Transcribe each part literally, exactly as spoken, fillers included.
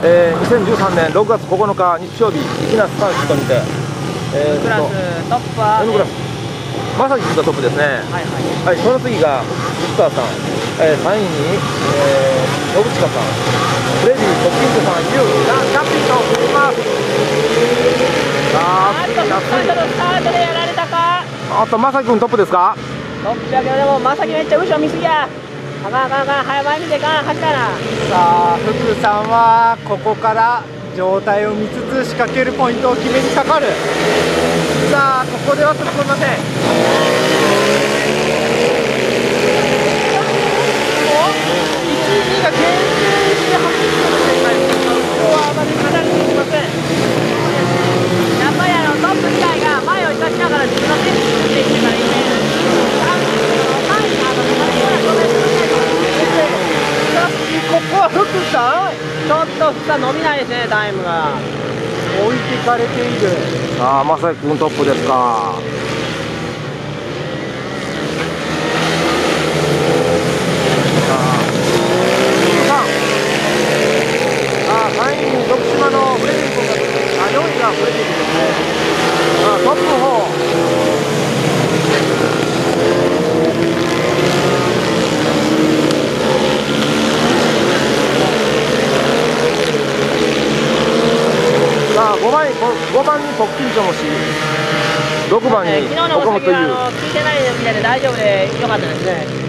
えー、にせんじゅうさんねんろくがつここのか日曜日、粋なスタートにて、えー、 クラストップは N クラス、まさき君がトップですね。はいはい。はい、その次が水川さん、えー、さんいに、えー、野口川さん、フレディ、トッキントさん、ユウ、ラン、キャプテンと振ります。さあ、次がスタートでやられたか。あと、まさき君トップですか。 トップだけど、でもまさきめっちゃ後ろ見すぎや。あかんあかんあかん、早前見てかん、走ったな。 さあ、福さんはここから状態を見つつ仕掛けるポイントを決めにかかる。さあ、ここでは突っ込みません。いち、にが厳正して走っている展開です。後ろはあまり離れていきません。 やっぱりあのトップ自体が前を生かしながら自分のペースに作っていってからいいね。 ここは福さん、 ちょっと福さん伸びないですね、タイムが。 置いてかれている。 さあ、まさき君トップですか。さんいに徳島のフレディ君が、あ、よんいがフレディ君ですね。あ、トップの方。さあ、ごばんに、ごばんにポッキンチョもし、ろくばんに岡本優。 昨日のお酒はあの聞いてないみたいで大丈夫でよかったですね。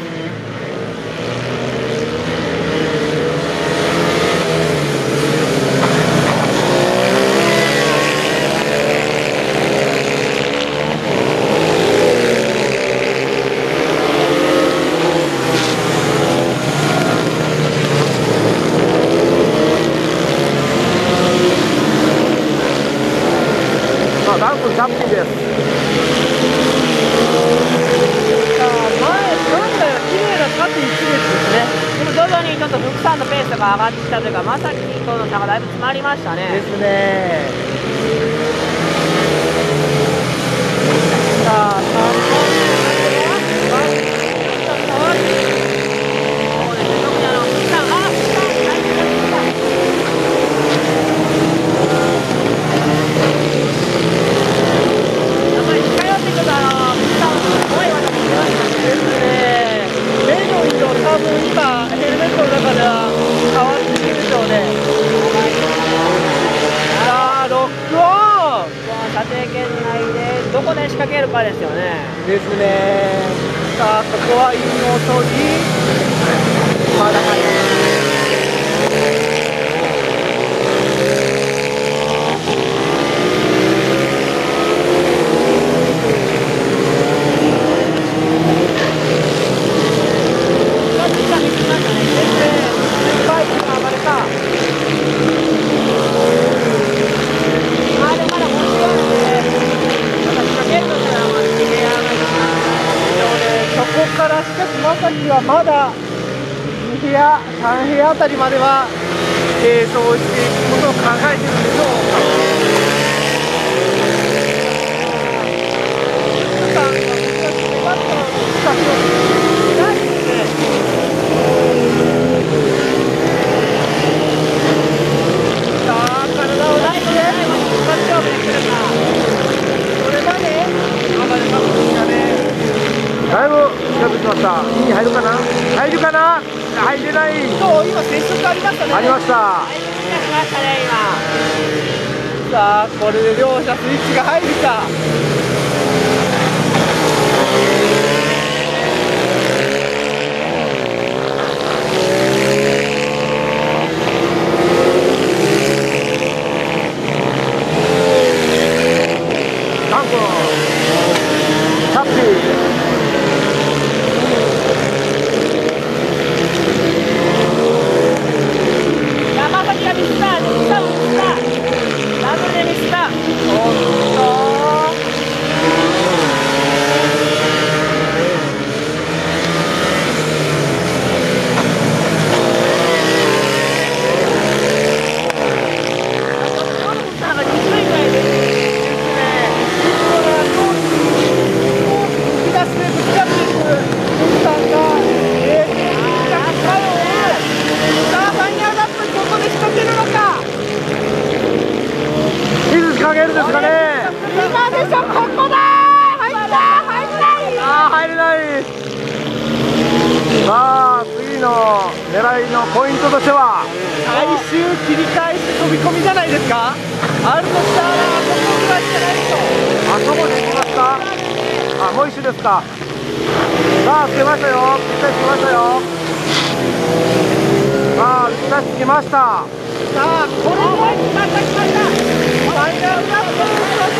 ダンクキャプテンです。 さあ、前、本来は綺麗な縦一列ですね。 でも徐々にちょっと福さんのペースが上がってきたというか、まさきとの差がだいぶ詰まりましたね。 ですね。さあ、さんばん射程圏内でどこで仕掛けるかですよね。 ですね。さあ、ここは陰を取り、まだ入らない。まさきはまだに部屋、さん部屋あたりまでは並走していくことを考えているんでしょうか。皆さん、難しいバットの仕掛けをしないですね。さあ、体を出して一発勝負できるか。これまであまり確認がね。 だいぶ近づきました。にに入るかな、入るかな、入れない。 そう、今接触ありましたね。 ありました。 だいぶ気がしましたね、 今。さあ、これで両者スイッチが入るか。 ダンクキャプテン。 山崎がミスった、ミスった、ミスった。ダブルでミスった。おっと。 い。さあ次の狙いのポイントとしては最終切り返して飛び込みじゃないですか。あるとしたらここぐらいじゃないと。 あそこで行きますか。あ、もう一周ですか。さあつけましたよ。ぴったりつけましたよ。さあぴったりつけました。 さあこれも来ました来ました。ファイナルラップ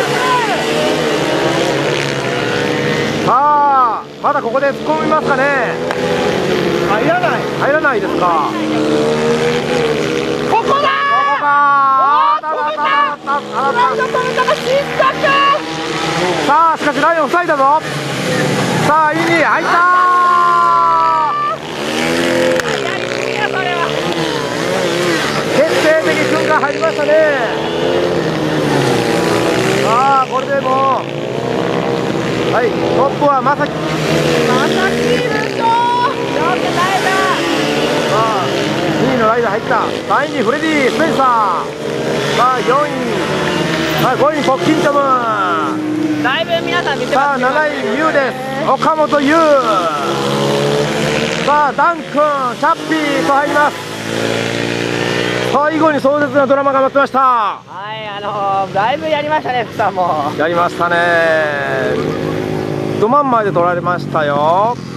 さあまだここで突っ込みますかね。 入らない。 入らないですか。 ここだー。 ここか。あーだだだだだだだ。 止めたが失格。 さあしかしライオン塞いだぞ。さあインに入ったー。 やりすぎやそれは。 決定的瞬間入りましたね。さあこれでもうはい、トップはまさき。 まさきいるぞー。 よく耐えた。 さあにいのライダー入った。さんいにフレディ・スペンサー。さあよんい、さあごいにポッキントム。 だいぶ皆さん見てさあます。 なないミュウです。岡本優。さあダン君、チャッピーと入ります。最後に壮絶なドラマが待ってました。 はいあのー、だいぶやりましたね福さんも。 やりましたね。ど真ん前で取られましたよ。